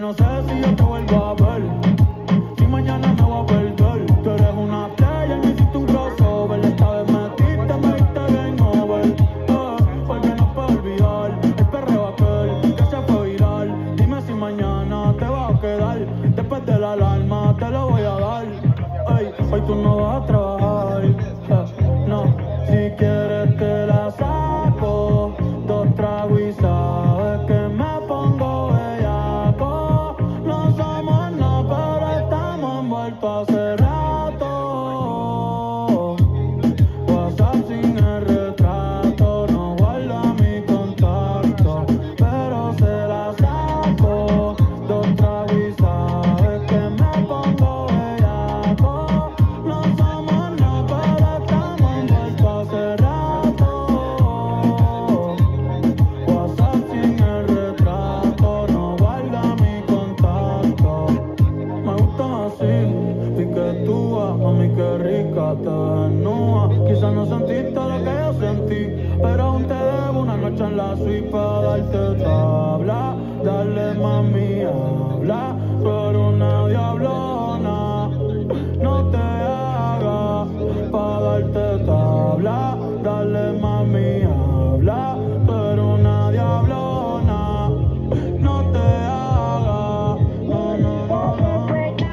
no sé si yo te vuelvo a ver. Si mañana me voy a perder. Tú eres una playa y me hiciste un crossover. Esta vez metiste, me diste game over. Porque no puedo olvidar el perreo aquel que se fue viral. Dime si mañana te vas a quedar. Después de la alarma te lo voy a dar. Ey, hoy tú no vas a trabajar. No, si quieres te la saco. Dos tragos y sabes que me pongo bellaco. No somos nada, pero estamos envueltos hace rato. WhatsApp sin el retrato, no guarda mi contacto, pero se la saco. Dos tragos y sabes que me pongo bellaco. No somos nada, pero estamos envueltos hace rato. WhatsApp sin el retrato, no guarda mi contacto. Me gusta así, piquetúa, mami qué rica te desnuda. Quizás no sentiste lo que yo sentí, pero aún te debo una noche en la suite para darte tabla. Dale mami, habla, tú eres una diablona. No te hagas para darte tabla. Dale mami, habla, tú eres una diablona. No te hagas, no, no, no, no.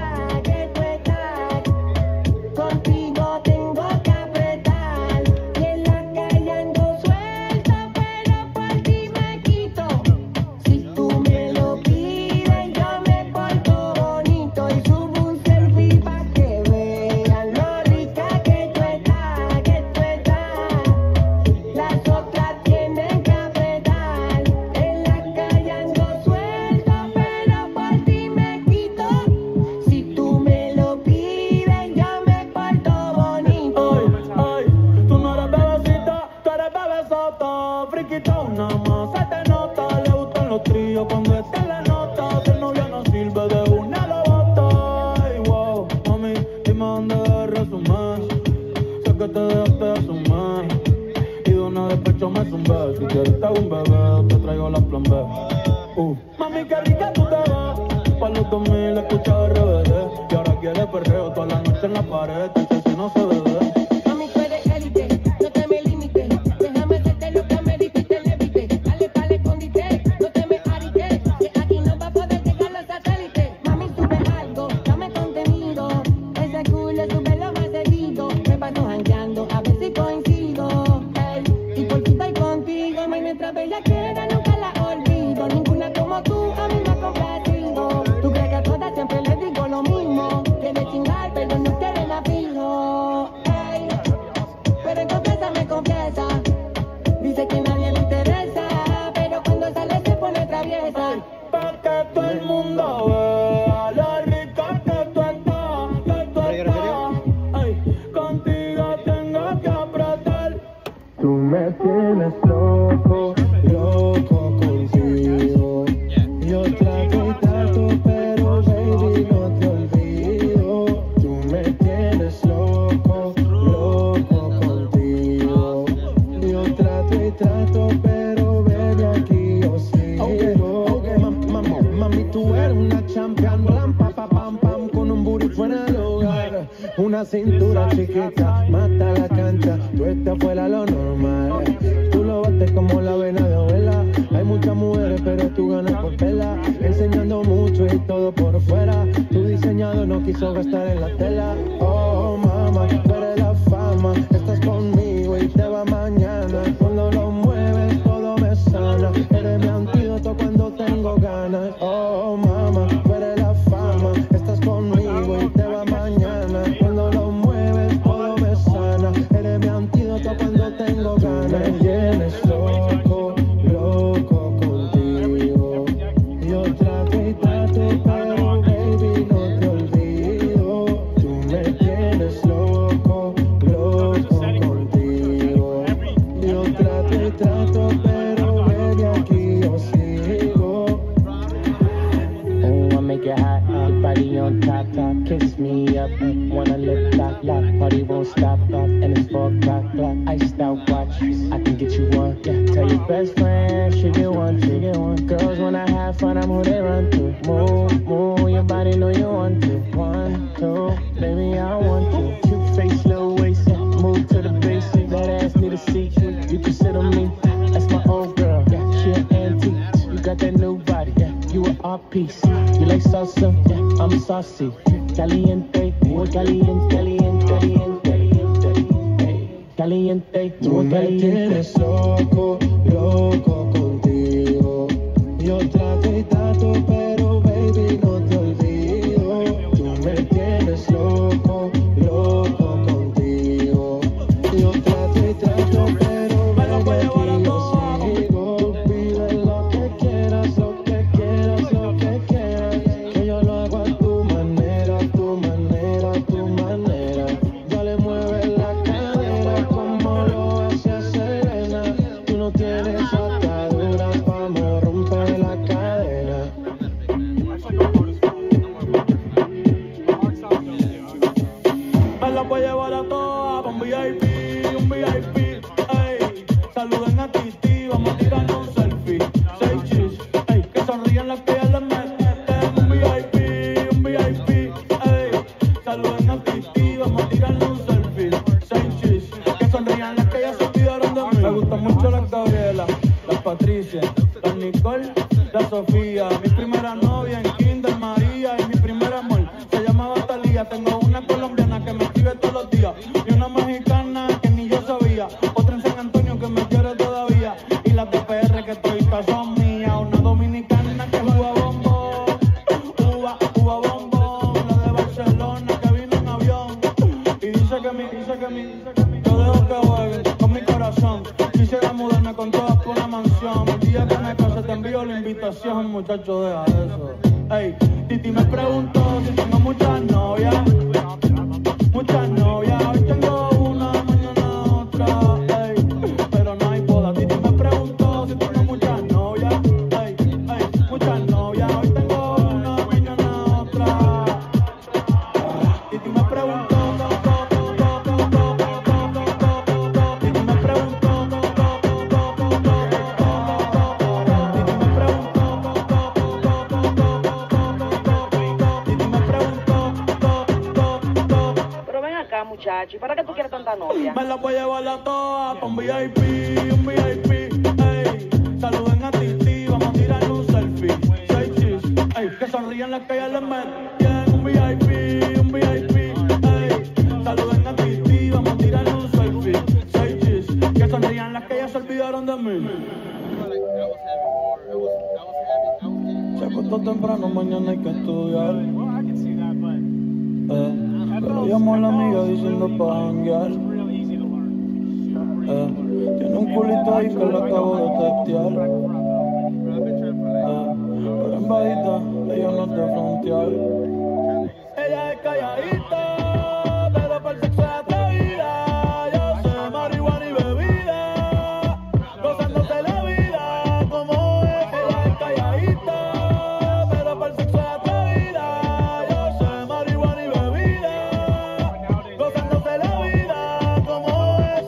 Contigo tengo que apretar. Y en la calle ando suelta, pero por ti me quito. Si tú me lo pides, yo me porto bonito y subo un selfie pa' que vean lo rica que tú estás, que tú estás. Las otras tienen que apretar. En la calle ando suelta, pero por ti me quito. Si tú me lo pides, yo me porto bonito. Ay, tú no eres bebecita, tú eres bebesota. Friquita una más, se te nota. Le gustan los tríos cuando está en la nota. Si el novio no sirve, de una lo bota. Ay, wow, mami, dime dónde resumes. Sé que te dejaste asumir. Y de una despecho me zumbé. Si quieres te hago un bebé, te traigo la plan B. Mami, qué rica tú te ves. Pa' los 2000 escucha RBD. Y ahora quiere perreo toda la noche en la pared. Dice si no se bebe. Mami, tú eres élite, no te me limites. Déjame hacerte lo que me diste y te levite. Dale pa'l escondite, no te me arites. Que aquí no va a poder llegar los satélites. Mami, sube algo, dame contenido. Ese culo sube lo más seguido. Me paso jangueando, a ver si coincido. Ey, y por ti estoy contigo. Mami, mientras bella quiera, nunca la olvido. Ninguna como tú, a mí me ha complacido. Tú crees que a todas siempre les digo lo mismo. Quiere chingar, pero no quiere la fijo. Ey, pero en confianza me confiesa. Dice que nadie le interesa, pero cuando sale se pone traviesa. Pa' que todo el mundo vea lo rica que tú estás, que tú estás. Ay, contigo tengo que apretar. Tú me tienes loco, loco contigo. Yo trato y trato, pero baby no te olvido. Tú me tienes loco, loco contigo. Yo trato y trato, pero baby aquí yo sigo. Mami, tú eres una champion, ram, pa, pa, pam, pam, con un booty fuera del hogar. Una cintura chiquita, mata la cancha, tú estás fuera lo normal. Tú lo bates como la vena de abuela. Hay muchas mujeres, pero tú ganas por tela. Enseñando mucho y todo por fuera. Tu diseñador no quiso gastar en la tela. Oh, mamá, tú eres la fama. Estás conmigo y te va mañana. Cuando lo mueves, todo me sana. Eres mi antídoto cuando tengo ganas. Oh, mamá, tú eres la fama. Estás conmigo y te va mañana. Cuando lo mueves, todo me sana. Eres mi antídoto cuando tengo ganas. Me tienes loco, loco contigo. Yo trato y trato, pero baby no te olvido. Tú me tienes loco, loco contigo. Yo trato y trato, pero baby aquí yo sigo. top, top, kiss me up, wanna lip lock, lock, party won't stop, up, and it's 4 o'clock, clock, iced out watch, I can get you one, yeah, tell your best friend, she get one, girls when I have fun, I'm who they run to, move, move, your body know you want to, 1, 2, baby, I want you, cute face, little waist, move to the basic, that ass need a seat, you can sit on me, that's my old girl, yeah, she an antique, you got that new body, yeah, you an art piece, you like salsa, yeah, I'm saucy, caliente, muy caliente, caliente, caliente, caliente, tú me tienes loco, loco contigo, yo trato y trato, pero baby no te olvido, tú me tienes loco, loco contigo, yo trato y trato, pero baby aquí yo sigo, pide lo que quieras, lo que quieras, lo que quieras, que yo lo hago a tu manera, tu manera, tu manera, dale mueve la cadera como lo hace Serena, tú no tienes ataduras, vamos a romper la cadena. Me la voy a llevar a todas pa' un VIP, ey. Saluden a Titi, vamos a tirarnos un selfie. 6 chis, ey. Que sonrían las que ya les meten. Un VIP, ey. Saluden a Titi, vamos a tirarnos un selfie. 6 chis, que sonrían las que ya se olvidaron de mí. Me gustan mucho las Gabriela, las Patricia, las Nicole, la Sofía. Mi primera novia en Kinder María y mi primer amor se llamaba Talía. Tengo una colombiana que me escribe todos los días y una mexicana que ni yo sabía, otra en San Antonio que me quiere todavía y las de PR que estoy son mías, una dominicana que juega bombón, uva bombón, la de Barcelona que vino en avión y dice que yo dejo que jueguen con mi corazón, quisiera mudarme con todas por una mansión, el día que me case te envío la invitación, muchacho, deja eso. Ey, Titi me preguntó si tengo muchas novias, hoy tengo una, mañana otra, ey, pero no hay boda. Titi me preguntó si tengo muchas novias, ey, muchas novias, hoy tengo una, mañana otra. Titi me preguntó, muchacho, ¿y para qué tú quieres tanta novia? Me la voy a llevar a todas pa' un VIP, ey. Saluden a Titi, vamos a tirarle un selfie. 6 chis, ey. Que sonrían las que ya les meten. Un VIP, ey. Saluden a Titi, vamos a tirarle un selfie. 6 chis, que sonrían las que ya se olvidaron de mí. Se acostó temprano, mañana hay que estudiar. Pero llamo a la amiga diciendo pa' janguear. Tiene un culito ahí que la acabo de testear. Pero en bajita, ella no es de frontear. Ella es calladita, pero para el sexo es atrevida. Yo sé marihuana y bebida, gozándose la vida como es. Ella es calladita, pero para el sexo es atrevida. Yo sé marihuana y bebida, gozándose la vida como es.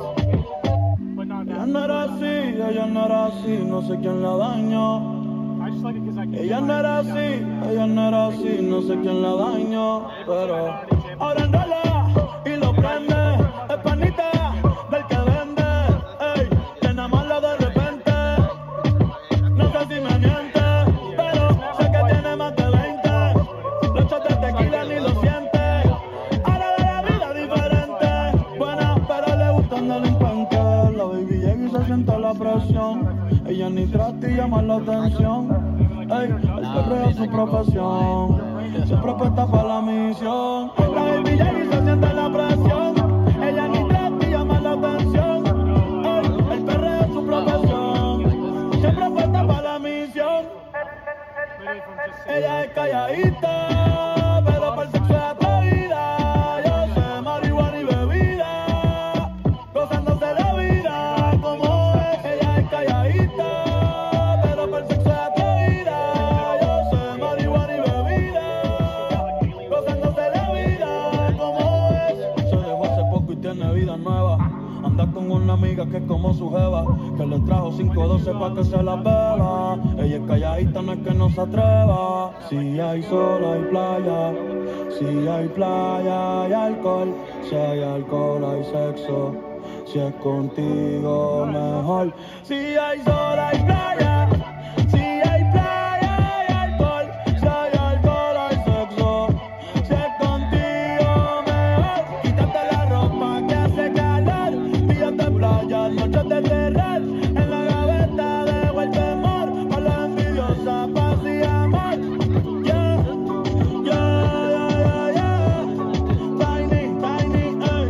Ella no era así, no sé quién la dañó. Ella no era así, no sé quién la dañó. Pero ahora enrola y lo prende, es panita del que vende, ey, que nada más lo de repente. No sé si me miente, pero sé que tiene más de 20. Los shots de tequila ni lo siente. Ahora ve la vida diferente, buena, pero le gustan delincuentes. La baby llega y se siente la presión. Ella ni trata y llama la atención. Ey, el perreo es su profesión, siempre puesta para la misión. La baby llega y se siente la presión. Ella ni trata y llama la atención. Ey, el perreo es su profesión, siempre puesta para la misión. Ella es calladita, pero para el sexo es atrevida. Yo sé marihuana y bebida, gozándose la vida como es. Ella es calladita, pero para el sexo es atrevida. Yo sé marihuana y bebida, gozándose una amiga que es como su jeva, que le trajo 512 pa' que se la beba. Ella es calladita, no es que no se atreva. Si hay sol, hay playa. Si hay playa, hay alcohol. Si hay alcohol, hay sexo. Si es contigo, mejor. Si hay sol, hay playa. Si hay playa, hay alcohol. Si hay alcohol, hay sexo. Si es contigo, mejor. Quítate la ropa que hace calor. Días de playa, noches de terror. En la gaveta dejo el temor. A la envidiosa, paz y amor. Yeah, yeah, yeah, yeah, yeah. Tiny, tiny, ey.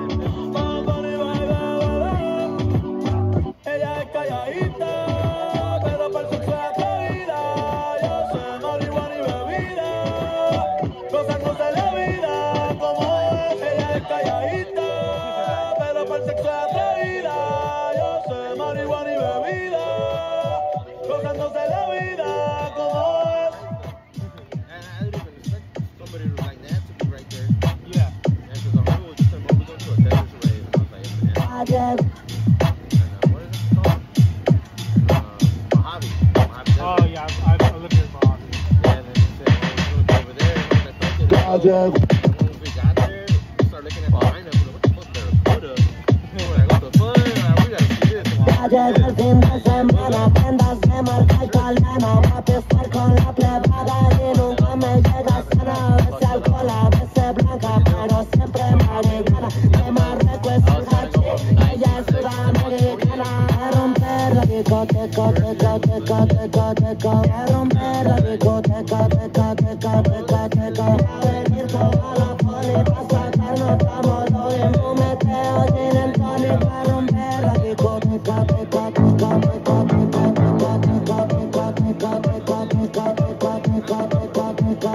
Ella es calladita, pero para el sexo es atrevida. Yo sé marihuana y bebida, gozándose la vida como es. Ella es calladita, pero para el sexo es atrevida. Yo sé marihuana y bebida, gozándose la vida como es. I didn't even expect somebody like that to be right there. Yeah. Because the whole just said, well, we're going to a desert rave. And I was like, yeah. I just What is it called? Mojave. Mojave Desert. Oh yeah, I lived in Mojave. Yeah, and then he said, well, we're going to go over there. And I was like, okay. And once we got there, we started looking at the lineup. We're like, what the fuck, Barracuda? We're like, what the fuck? Like, we got to see this. Ayer el fin de semana, prendas de marca italiana, va a pescar con la plebada y nunca me llega sana. A veces alcohol, a veces blanca, pero siempre marihuana. De Marruecos es el hachi, ella es sudamericana. A romper la discoteca, teca, teca, teca, teca. A romper la discoteca, teca, teca, teca, teca. Va a venir toda la poli pa' sacarnos a modo de fumeteo sin el tónico. A romper la discoteca, teca, teca, teca, teca, teca, teca, teca, teca, teca, teca, teca, teca, teca, teca,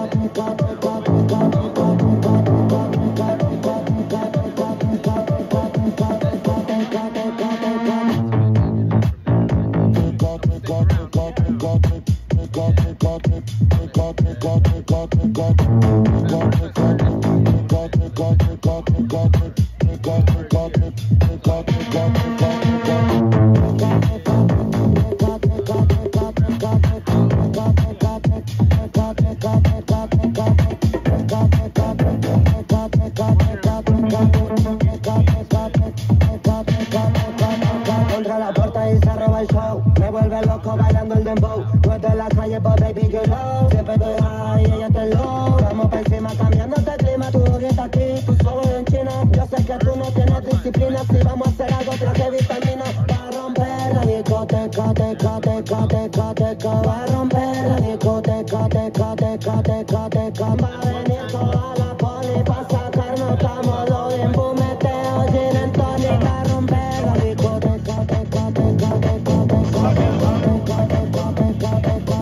Contra la puerta y se roba el show. Me vuelve loco bailando el dembow. No es de la calle, but baby, you know. Siempre estoy high y ella está low. Vamos pa' encima cambiándote el clima. Tu grita aquí, tú solo en China. Yo sé que tú no tienes disciplina. Si vamos a hacer algo, traje vitamina. Va a romper la discoteca, teca, teca, teca, teca. Va a romper la discoteca, teca, teca, teca, teca. Va a venir toda la poli pa' sacarnos a modo de fumeteo sin el tónico. Va a romper la discoteca, teca, teca, teca, teca, teca, teca, teca, teca,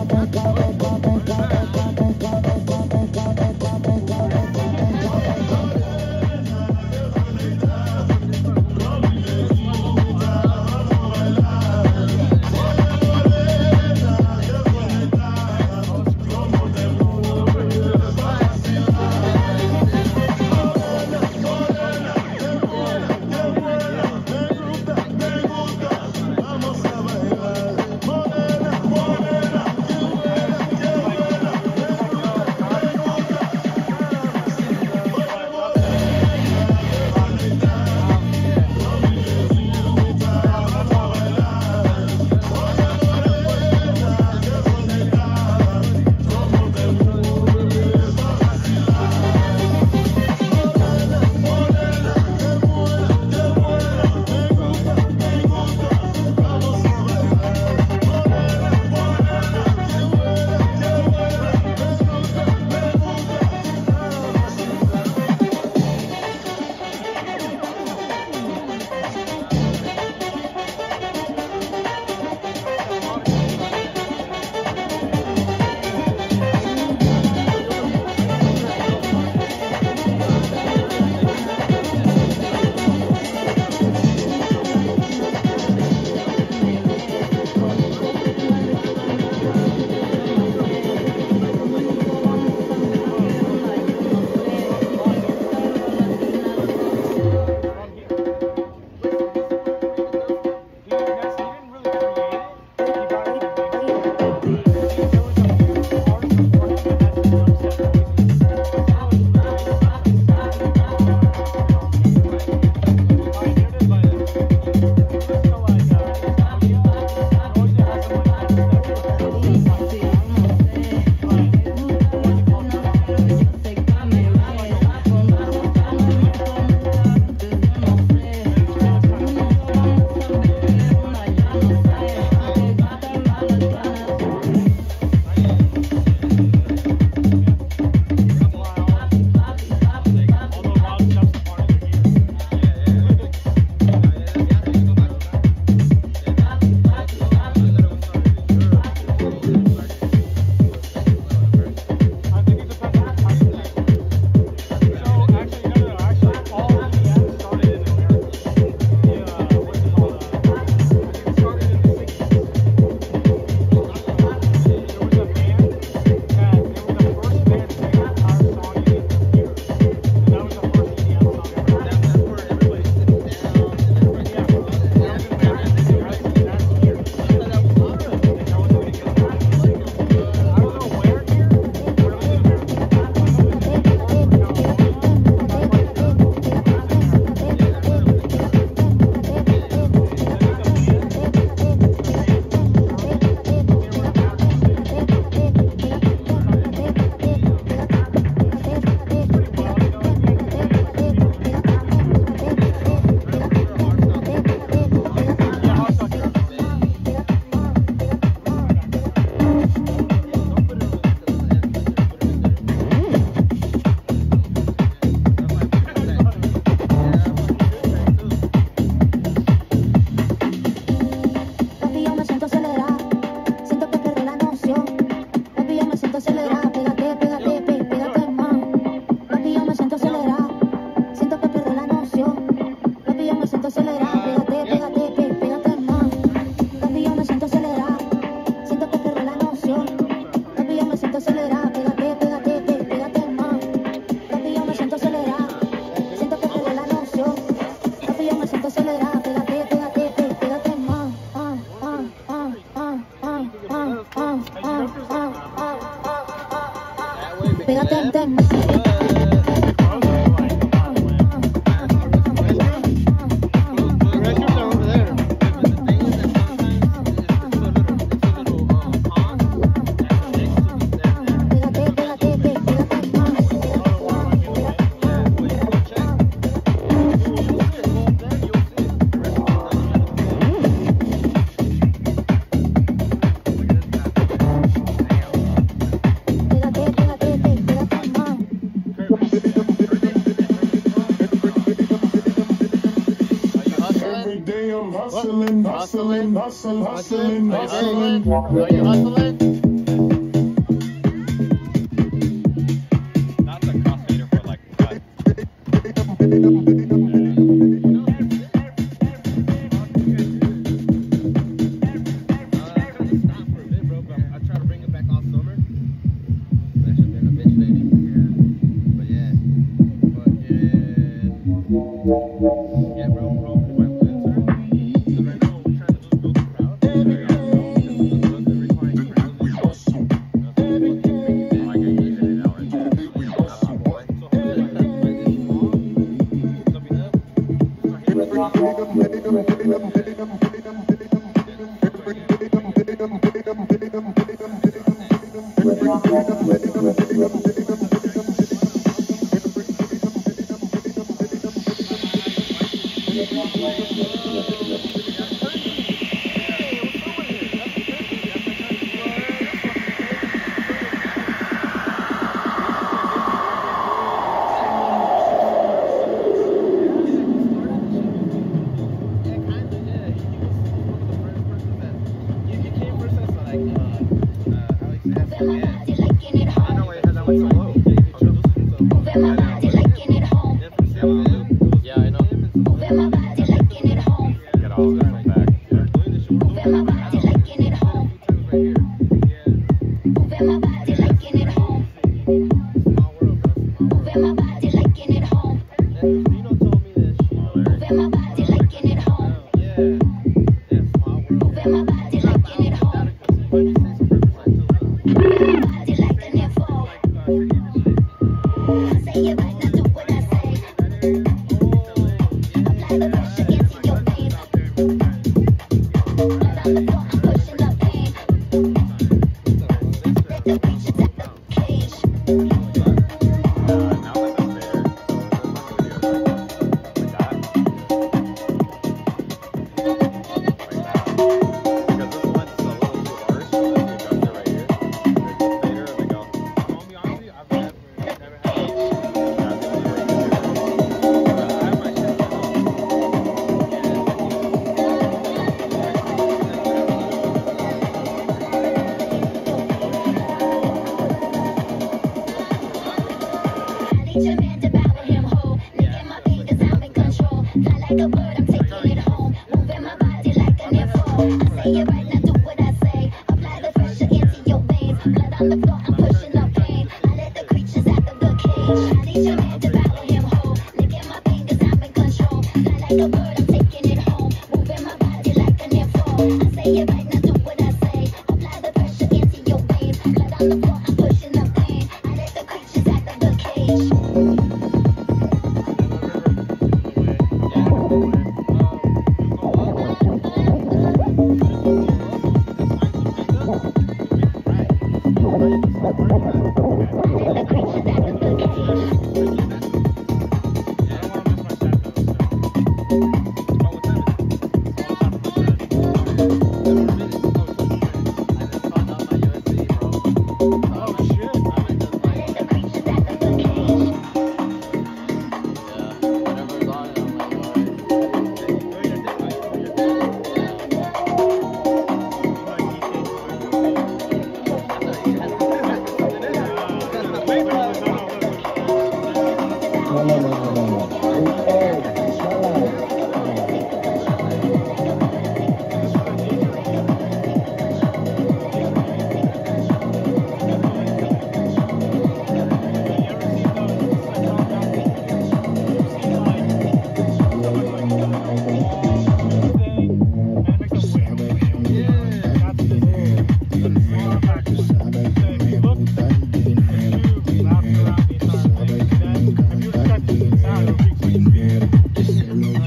I'm hustling, hustling, hustling, hustling, hustling. Are you hustling? Not the crossfader, but like cut. I try to bring it back all summer. That should been a bitch lady. But yeah. Yeah, bro. Hopefully my plans are. Because right now we're trying to just build a crowd. Díselo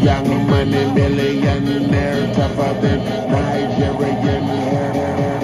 young money millionaire, tougher than Nigerian hair.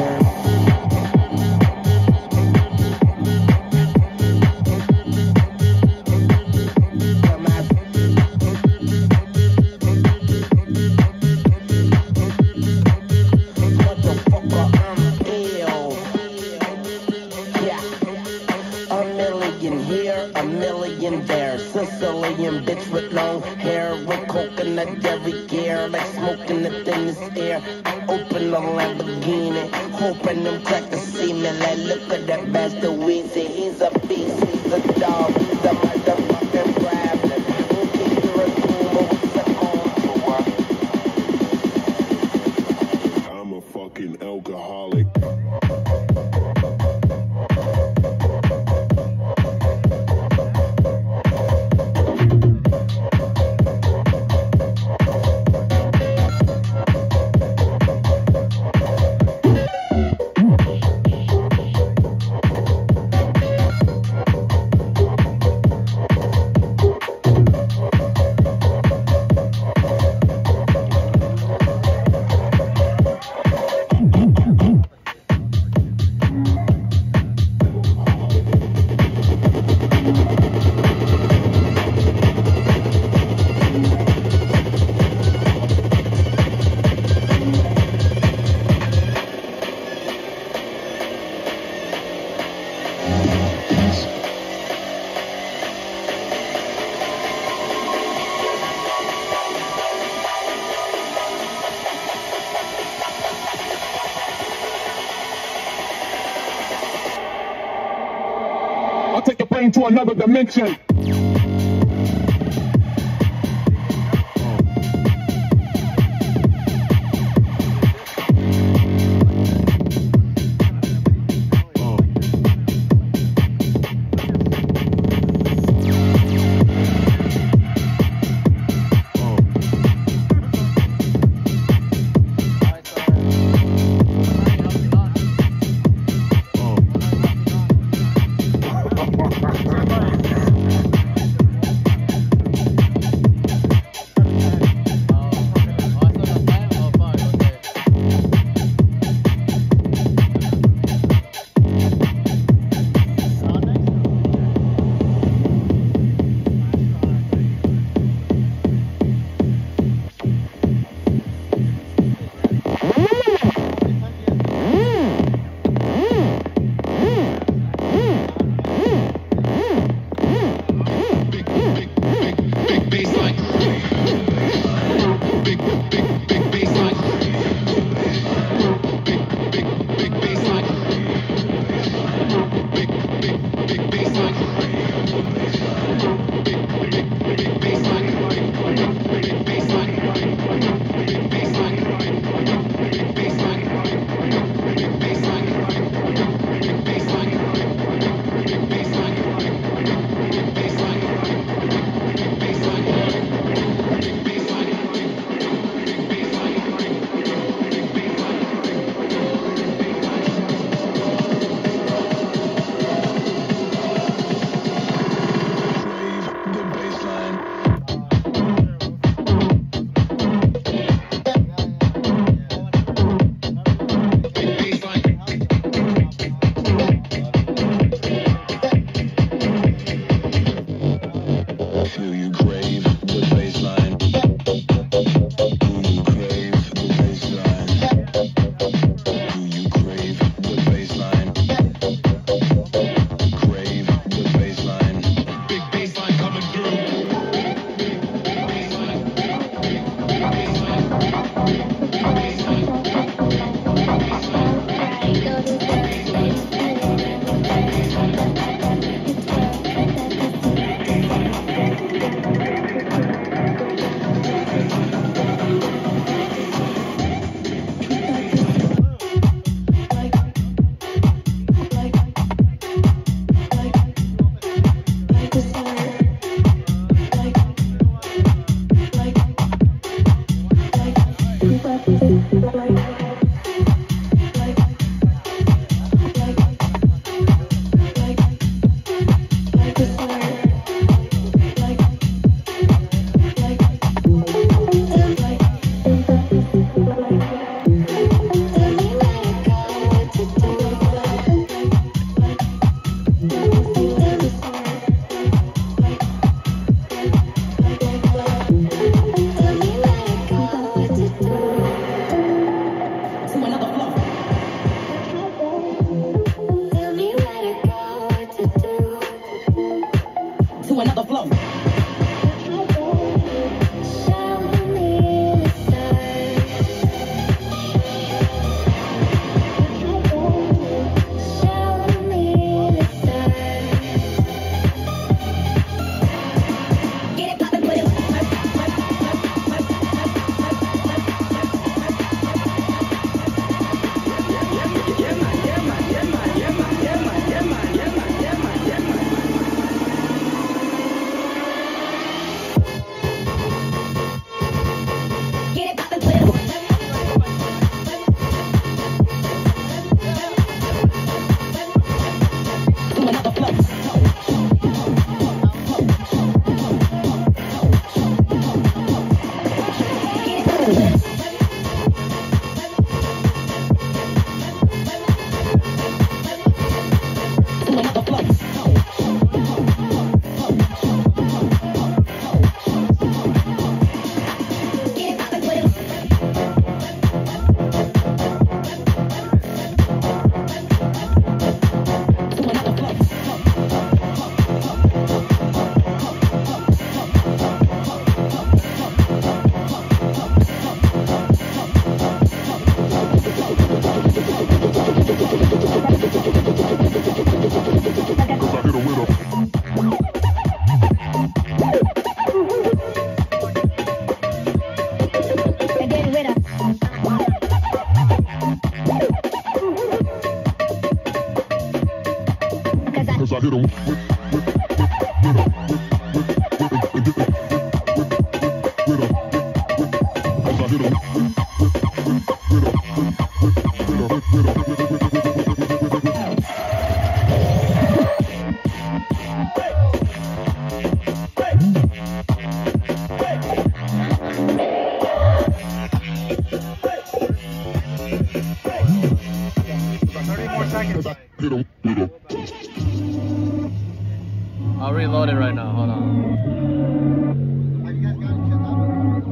Sicilian bitch with long hair, with coconut dairy gear, like smoking the thinnest air. Open the Lamborghini, hoping them crackers see me. Like, look at that bastard Weezy, he's a beast, he's a dog, he's a motherfucking rabbit. I'm a fucking alcoholic. I'll take your brain to another dimension. I'll reload it right now. Hold on.